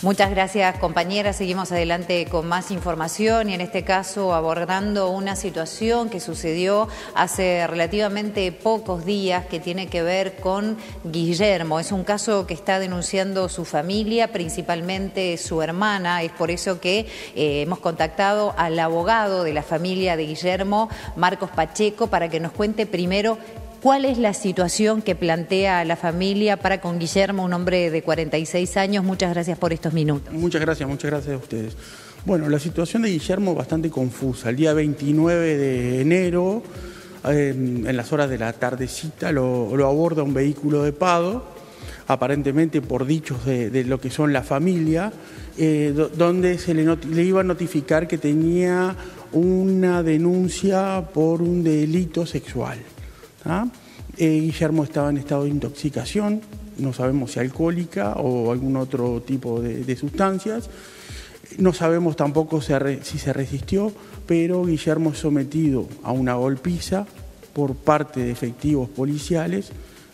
Muchas gracias, compañera. Seguimos adelante con más información y en este caso abordando una situación que sucedió hace relativamente pocos días que tiene que ver con Guillermo. Es un caso que está denunciando su familia, principalmente su hermana. Es por eso que hemos contactado al abogado de la familia de Guillermo, Marcos Pacheco, para que nos cuente primero ¿cuál es la situación que plantea la familia para con Guillermo, un hombre de 46 años? Muchas gracias por estos minutos. Muchas gracias a ustedes. Bueno, la situación de Guillermo es bastante confusa. El día 29 de enero, en las horas de la tardecita, lo aborda un vehículo de Pado, aparentemente por dichos de lo que son la familia, donde se le iba a notificar que tenía una denuncia por un delito sexual. Guillermo estaba en estado de intoxicación, no sabemos si alcohólica o algún otro tipo de sustancias, no sabemos tampoco si se resistió, pero Guillermo es sometido a una golpiza por parte de efectivos policiales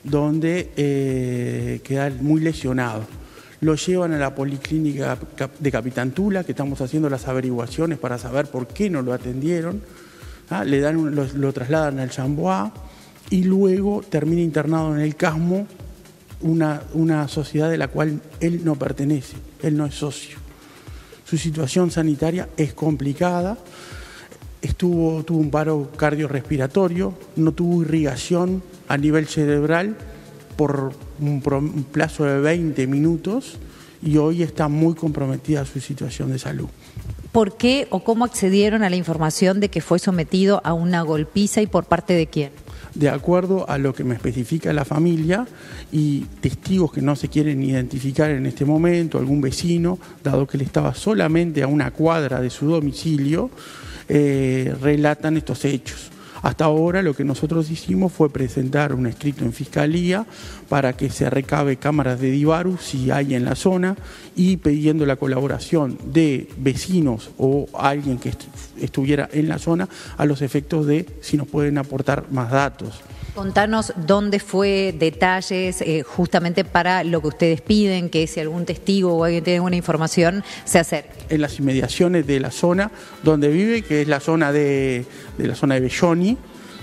donde queda muy lesionado. Lo llevan a la policlínica de Capitán Tula, que estamos haciendo las averiguaciones para saber por qué no lo atendieron, lo trasladan al Chamboá, y luego termina internado en el Casmo, una sociedad de la cual él no pertenece, él no es socio. Su situación sanitaria es complicada, tuvo un paro cardiorrespiratorio, no tuvo irrigación a nivel cerebral por un plazo de 20 minutos y hoy está muy comprometida su situación de salud. ¿Por qué o cómo accedieron a la información de que fue sometido a una golpiza y por parte de quién? De acuerdo a lo que me especifica la familia y testigos que no se quieren identificar en este momento, algún vecino, dado que él estaba solamente a una cuadra de su domicilio, relatan estos hechos. Hasta ahora lo que nosotros hicimos fue presentar un escrito en Fiscalía para que se recabe cámaras de Divaru si hay en la zona y pidiendo la colaboración de vecinos o alguien que estuviera en la zona a los efectos de si nos pueden aportar más datos. Contanos dónde fue, detalles, justamente para lo que ustedes piden, que si algún testigo o alguien tiene alguna información, se acerque. En las inmediaciones de la zona donde vive, que es la zona de Belloni,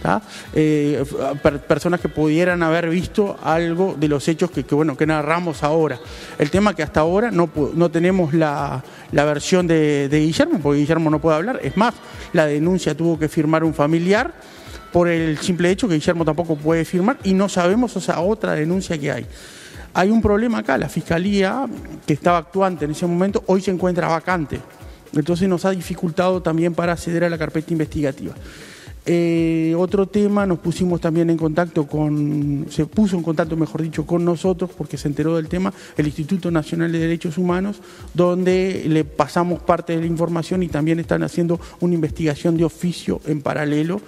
personas que pudieran haber visto algo de los hechos que narramos ahora. El tema que hasta ahora no tenemos la versión de Guillermo, porque Guillermo no puede hablar. Es más, la denuncia tuvo que firmar un familiar por el simple hecho que Guillermo tampoco puede firmar y no sabemos esa otra denuncia que hay. Hay un problema acá, la Fiscalía, que estaba actuante en ese momento, hoy se encuentra vacante. Entonces nos ha dificultado también para acceder a la carpeta investigativa. Otro tema, nos pusimos también en contacto se puso en contacto, mejor dicho, con nosotros, porque se enteró del tema, el Instituto Nacional de Derechos Humanos, donde le pasamos parte de la información y también están haciendo una investigación de oficio en paralelo,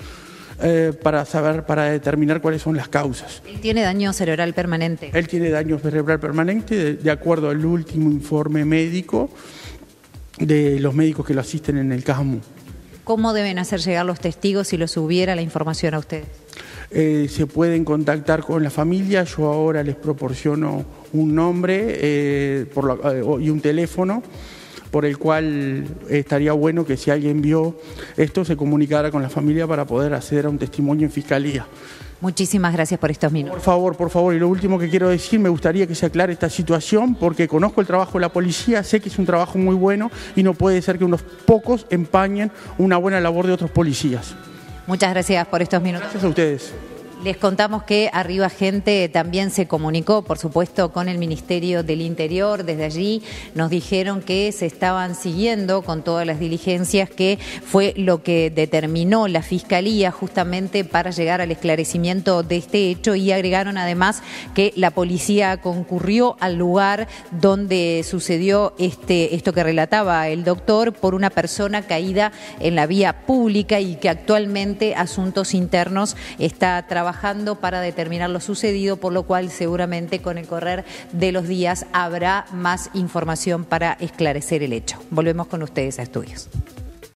para determinar cuáles son las causas. ¿Él tiene daño cerebral permanente? Él tiene daño cerebral permanente, de acuerdo al último informe médico de los médicos que lo asisten en el CASMU. ¿Cómo deben hacer llegar los testigos si los hubiera la información a ustedes? Se pueden contactar con la familia, yo ahora les proporciono un nombre y un teléfono, por el cual estaría bueno que si alguien vio esto se comunicara con la familia para poder acceder a un testimonio en Fiscalía. Muchísimas gracias por estos minutos. Por favor, y lo último que quiero decir, me gustaría que se aclare esta situación porque conozco el trabajo de la policía, sé que es un trabajo muy bueno y no puede ser que unos pocos empañen una buena labor de otros policías. Muchas gracias por estos minutos. Gracias a ustedes. Les contamos que Arriba Gente también se comunicó, por supuesto, con el Ministerio del Interior. Desde allí nos dijeron que se estaban siguiendo con todas las diligencias, que fue lo que determinó la Fiscalía justamente para llegar al esclarecimiento de este hecho, y agregaron además que la policía concurrió al lugar donde sucedió esto que relataba el doctor por una persona caída en la vía pública y que actualmente Asuntos Internos está trabajando para determinar lo sucedido, por lo cual seguramente con el correr de los días habrá más información para esclarecer el hecho. Volvemos con ustedes a estudios.